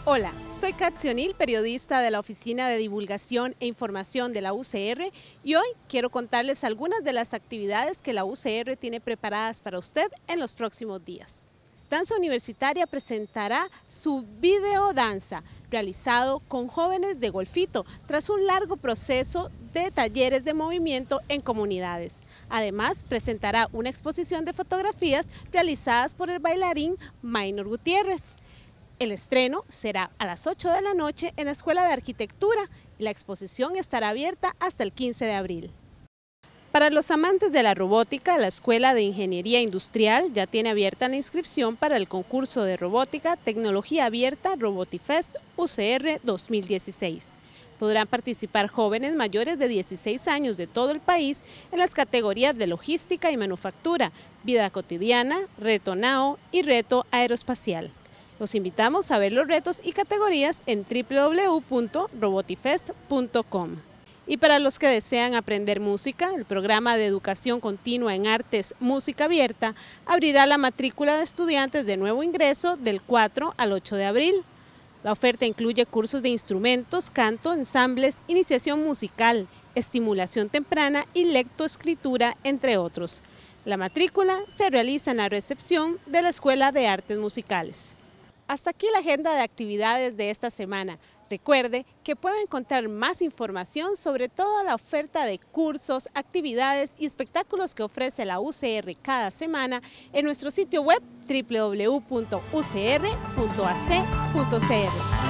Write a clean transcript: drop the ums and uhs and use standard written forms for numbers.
Hola, soy Katzy O'Neill, periodista de la Oficina de Divulgación e Información de la UCR, y hoy quiero contarles algunas de las actividades que la UCR tiene preparadas para usted en los próximos días. Danza Universitaria presentará su video danza, realizado con jóvenes de Golfito, tras un largo proceso de talleres de movimiento en comunidades. Además, presentará una exposición de fotografías realizadas por el bailarín Maynor Gutiérrez. El estreno será a las 8 de la noche en la Escuela de Arquitectura y la exposición estará abierta hasta el 15 de abril. Para los amantes de la robótica, la Escuela de Ingeniería Industrial ya tiene abierta la inscripción para el concurso de robótica Tecnología Abierta Robotifest UCR 2016. Podrán participar jóvenes mayores de 16 años de todo el país en las categorías de logística y manufactura, vida cotidiana, reto NAO y reto aeroespacial. Los invitamos a ver los retos y categorías en www.robotifest.com. Y para los que desean aprender música, el programa de educación continua en artes Música Abierta abrirá la matrícula de estudiantes de nuevo ingreso del 4 al 8 de abril. La oferta incluye cursos de instrumentos, canto, ensambles, iniciación musical, estimulación temprana y lectoescritura, entre otros. La matrícula se realiza en la recepción de la Escuela de Artes Musicales. Hasta aquí la agenda de actividades de esta semana. Recuerde que puede encontrar más información sobre toda la oferta de cursos, actividades y espectáculos que ofrece la UCR cada semana en nuestro sitio web www.ucr.ac.cr.